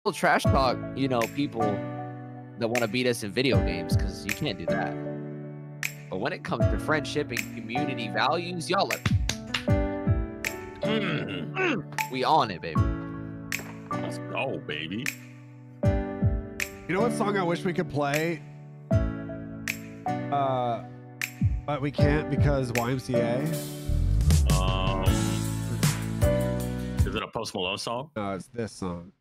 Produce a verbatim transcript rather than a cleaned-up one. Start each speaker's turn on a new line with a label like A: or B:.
A: We'll trash talk, you know, people that want to beat us in video games, because you can't do that. But when it comes to friendship and community values, y'all are mm, mm, we on it, baby.
B: Let's go, baby.
C: You know what song I wish we could play? Uh, but we can't because Y M C A.
B: Um, is it a Post Malone song?
C: No, it's this song.